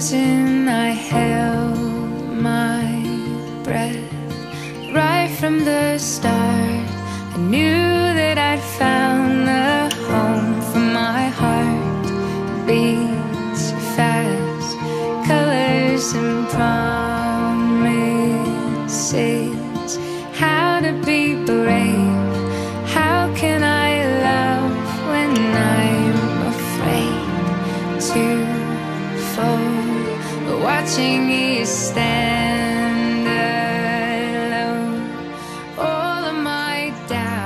frozen, I held my breath. Right from the start, I knew that I'd found the home for my heart. Beats fast, colors and promises. How to be brave, how can I love when I'm afraid to fall? Watching you stand alone, all of my doubts